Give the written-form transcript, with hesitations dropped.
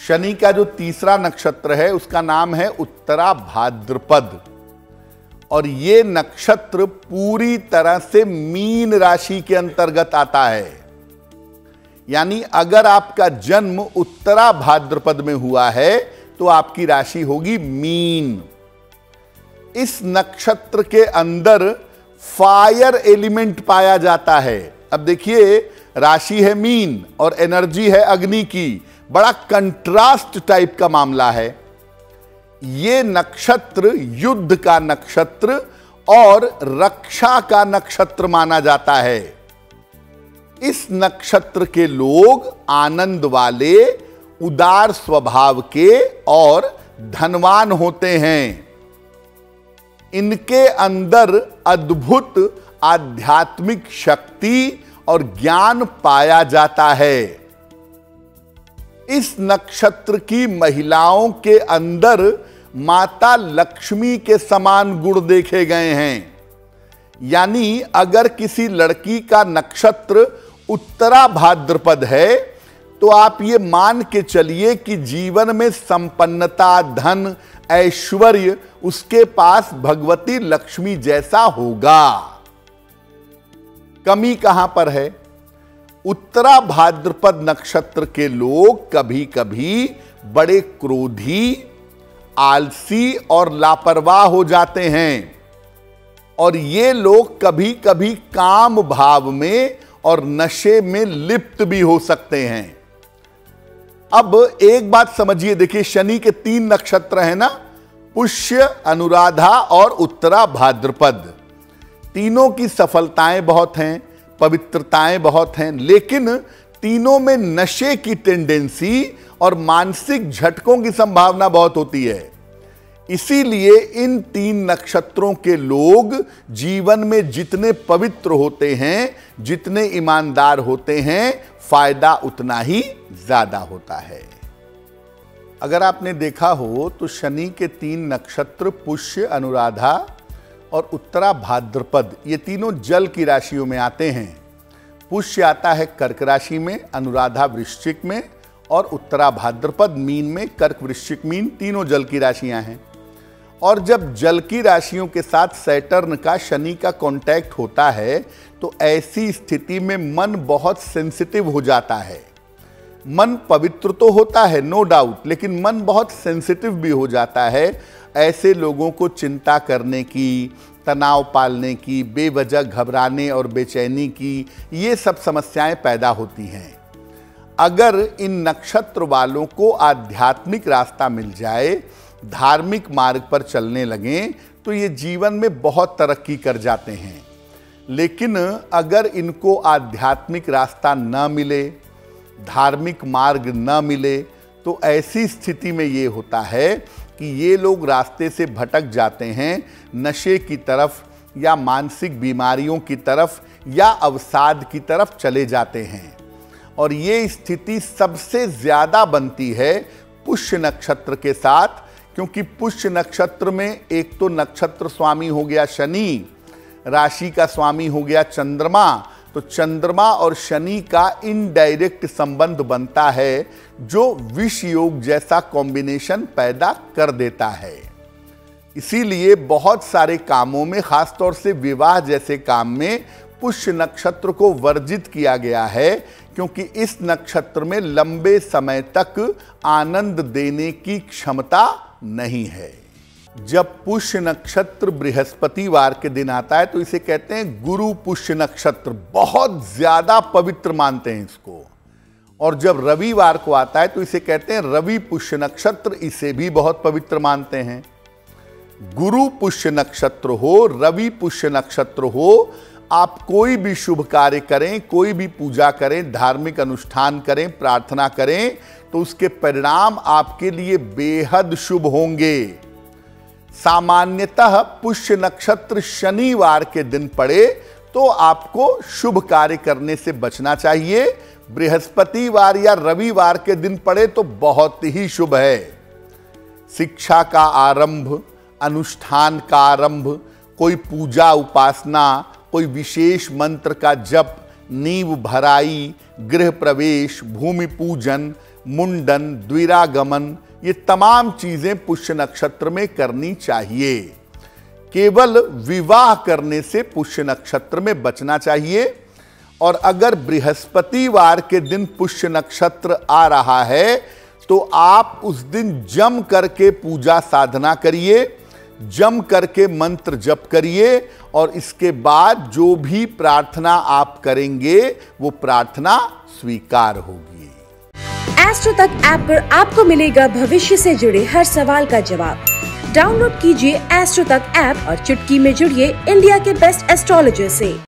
शनि का जो तीसरा नक्षत्र है उसका नाम है उत्तरा भाद्रपद, और ये नक्षत्र पूरी तरह से मीन राशि के अंतर्गत आता है। यानी अगर आपका जन्म उत्तरा भाद्रपद में हुआ है तो आपकी राशि होगी मीन। इस नक्षत्र के अंदर फायर एलिमेंट पाया जाता है। अब देखिए, राशि है मीन और एनर्जी है अग्नि की, बड़ा कंट्रास्ट टाइप का मामला है। ये नक्षत्र युद्ध का नक्षत्र और रक्षा का नक्षत्र माना जाता है। इस नक्षत्र के लोग आनंद वाले, उदार स्वभाव के और धनवान होते हैं। इनके अंदर अद्भुत आध्यात्मिक शक्ति और ज्ञान पाया जाता है। इस नक्षत्र की महिलाओं के अंदर माता लक्ष्मी के समान गुण देखे गए हैं। यानी अगर किसी लड़की का नक्षत्र उत्तरा भाद्रपद है तो आप ये मान के चलिए कि जीवन में संपन्नता, धन, ऐश्वर्य उसके पास भगवती लक्ष्मी जैसा होगा। कमी कहां पर है? उत्तरा भाद्रपद नक्षत्र के लोग कभी कभी बड़े क्रोधी, आलसी और लापरवाह हो जाते हैं, और ये लोग कभी कभी काम भाव में और नशे में लिप्त भी हो सकते हैं। अब एक बात समझिए, देखिए शनि के 3 नक्षत्र हैं ना, पुष्य, अनुराधा और उत्तरा भाद्रपद। तीनों की सफलताएं बहुत हैं, पवित्रताएं बहुत हैं, लेकिन तीनों में नशे की टेंडेंसी और मानसिक झटकों की संभावना बहुत होती है। इसीलिए इन 3 नक्षत्रों के लोग जीवन में जितने पवित्र होते हैं, जितने ईमानदार होते हैं, फायदा उतना ही ज्यादा होता है। अगर आपने देखा हो तो शनि के 3 नक्षत्र पुष्य, अनुराधा और उत्तरा भाद्रपद, ये तीनों जल की राशियों में आते हैं। पुष्य आता है कर्क राशि में, अनुराधा वृश्चिक में और उत्तरा भाद्रपद मीन में। कर्क, वृश्चिक, मीन तीनों जल की राशियां हैं। और जब जल की राशियों के साथ सैटर्न का, शनि का कांटेक्ट होता है तो ऐसी स्थिति में मन बहुत सेंसिटिव हो जाता है। मन पवित्र तो होता है नो डाउट, लेकिन मन बहुत सेंसिटिव भी हो जाता है। ऐसे लोगों को चिंता करने की, तनाव पालने की, बेवजह घबराने और बेचैनी की, ये सब समस्याएं पैदा होती हैं। अगर इन नक्षत्र वालों को आध्यात्मिक रास्ता मिल जाए, धार्मिक मार्ग पर चलने लगें, तो ये जीवन में बहुत तरक्की कर जाते हैं। लेकिन अगर इनको आध्यात्मिक रास्ता न मिले, धार्मिक मार्ग न मिले, तो ऐसी स्थिति में ये होता है कि ये लोग रास्ते से भटक जाते हैं, नशे की तरफ या मानसिक बीमारियों की तरफ या अवसाद की तरफ चले जाते हैं। और ये स्थिति सबसे ज़्यादा बनती है पुष्य नक्षत्र के साथ, क्योंकि पुष्य नक्षत्र में एक तो नक्षत्र स्वामी हो गया शनि, राशि का स्वामी हो गया चंद्रमा, तो चंद्रमा और शनि का इनडायरेक्ट संबंध बनता है जो विष योग जैसा कॉम्बिनेशन पैदा कर देता है। इसीलिए बहुत सारे कामों में, खासतौर से विवाह जैसे काम में, पुष्य नक्षत्र को वर्जित किया गया है, क्योंकि इस नक्षत्र में लंबे समय तक आनंद देने की क्षमता नहीं है। जब पुष्य नक्षत्र बृहस्पतिवार के दिन आता है तो इसे कहते हैं गुरु पुष्य नक्षत्र, बहुत ज्यादा पवित्र मानते हैं इसको। और जब रविवार को आता है तो इसे कहते हैं रवि पुष्य नक्षत्र, इसे भी बहुत पवित्र मानते हैं। गुरु पुष्य नक्षत्र हो, रवि पुष्य नक्षत्र हो, आप कोई भी शुभ कार्य करें, कोई भी पूजा करें, धार्मिक अनुष्ठान करें, प्रार्थना करें, तो उसके परिणाम आपके लिए बेहद शुभ होंगे। सामान्यतः पुष्य नक्षत्र शनिवार के दिन पड़े तो आपको शुभ कार्य करने से बचना चाहिए। बृहस्पतिवार या रविवार के दिन पड़े तो बहुत ही शुभ है। शिक्षा का आरंभ, अनुष्ठान का आरंभ, कोई पूजा उपासना, कोई विशेष मंत्र का जप, नींव भराई, गृह प्रवेश, भूमि पूजन, मुंडन, द्विरागमन, ये तमाम चीजें पुष्य नक्षत्र में करनी चाहिए। केवल विवाह करने से पुष्य नक्षत्र में बचना चाहिए। और अगर बृहस्पतिवार के दिन पुष्य नक्षत्र आ रहा है तो आप उस दिन जम करके पूजा साधना करिए, जम करके मंत्र जप करिए और इसके बाद जो भी प्रार्थना आप करेंगे वो प्रार्थना स्वीकार होगी। एस्ट्रो तक ऐप पर आपको मिलेगा भविष्य से जुड़े हर सवाल का जवाब। डाउनलोड कीजिए एस्ट्रो तक ऐप और चुटकी में जुड़िए इंडिया के बेस्ट एस्ट्रोलॉजर से।